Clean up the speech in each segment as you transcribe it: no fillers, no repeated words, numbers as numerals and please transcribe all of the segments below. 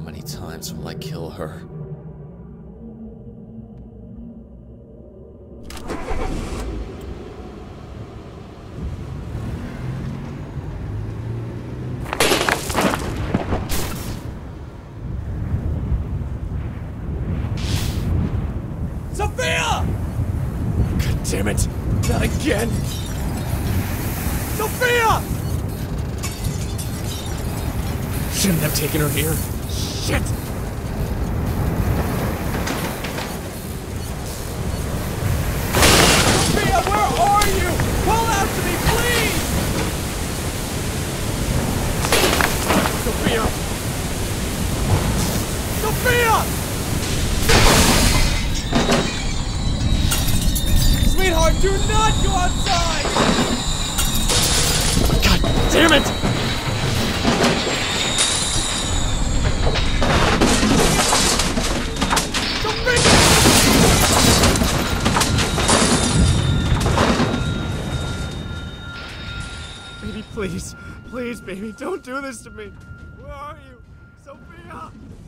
many times will I kill her? Sophia! God damn it! Not again! Sophia! Shouldn't have taken her here. Shit! Sophia, where are you? Call out to me, please! Sophia! Sophia! Sweetheart, do not go outside! God damn it! Baby, please. Please, baby, don't do this to me. Where are you? Sophia!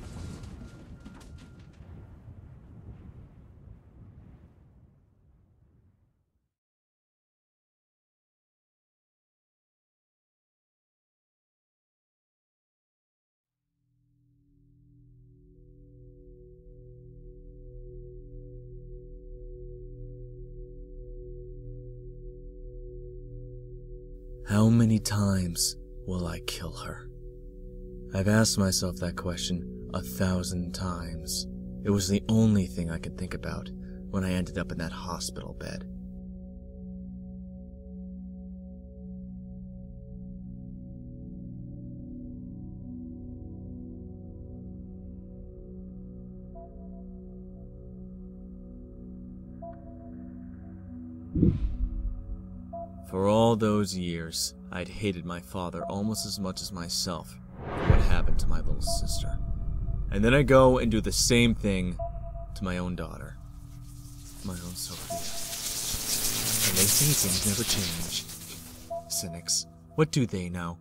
How many times will I kill her? I've asked myself that question 1,000 times. It was the only thing I could think about when I ended up in that hospital bed. For all those years, I'd hated my father almost as much as myself for what happened to my little sister. And then I go and do the same thing to my own daughter. My own Sophia. And they say things never change. Cynics. What do they know?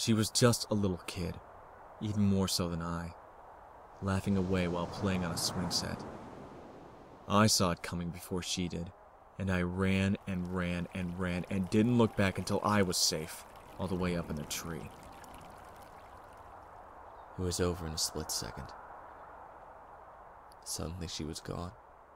She was just a little kid, even more so than I, laughing away while playing on a swing set. I saw it coming before she did, and I ran and ran and ran and didn't look back until I was safe, all the way up in the tree. It was over in a split second. Suddenly she was gone.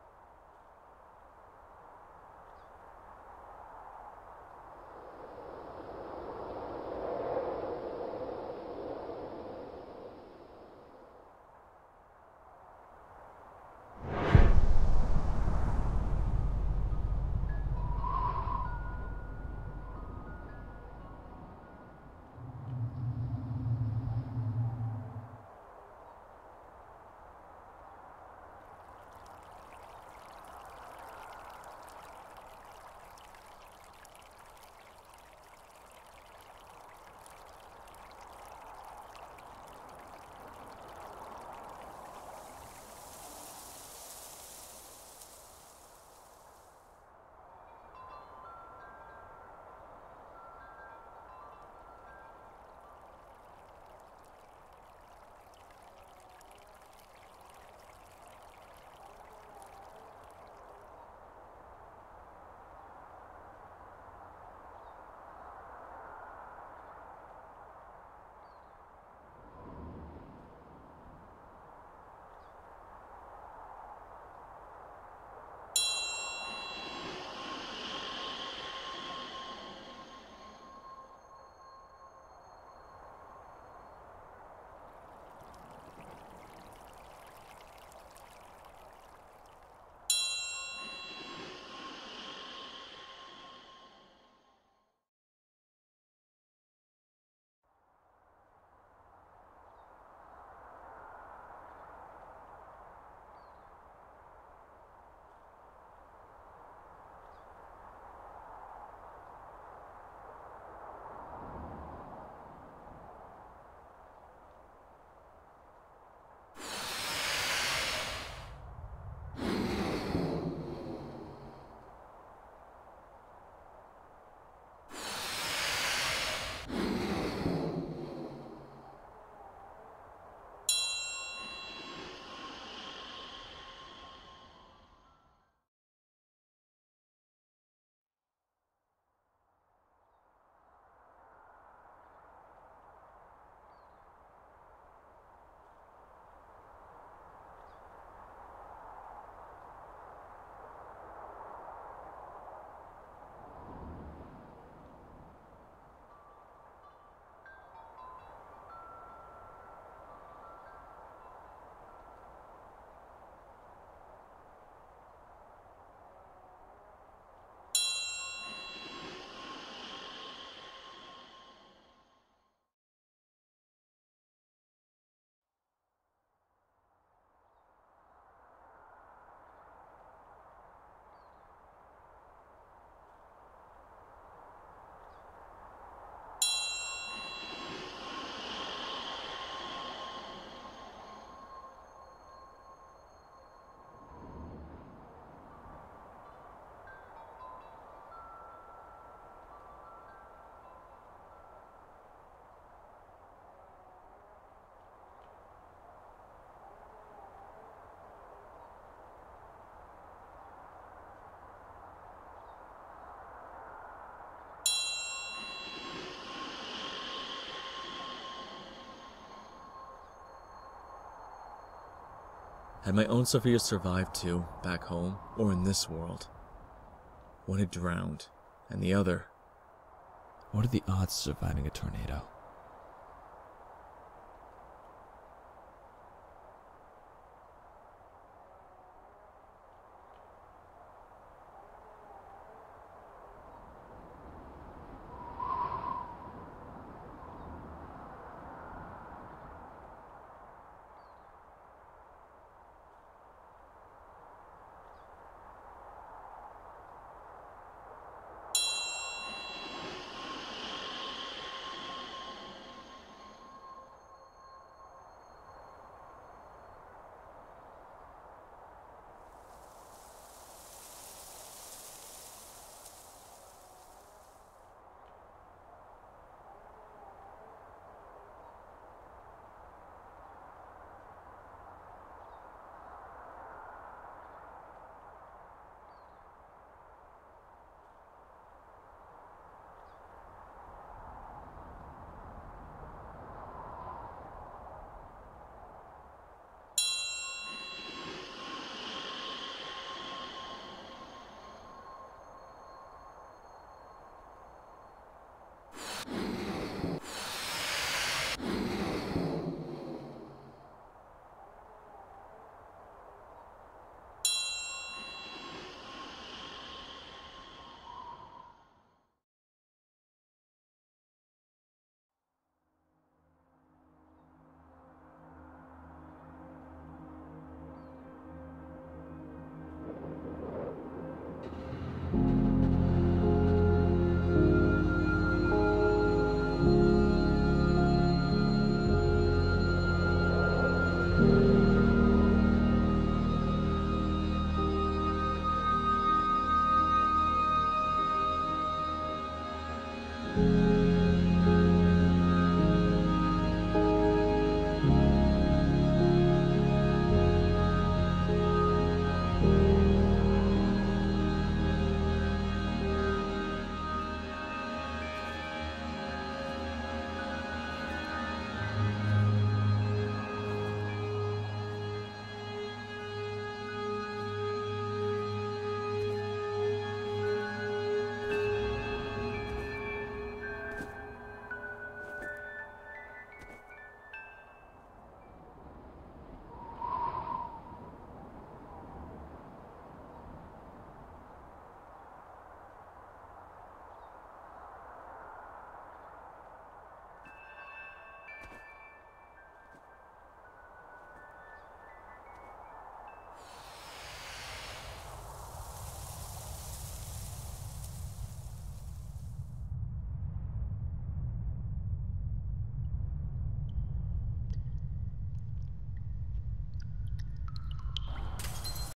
Had my own Sophia survived too, back home, or in this world? One had drowned, and the other... What are the odds of surviving a tornado?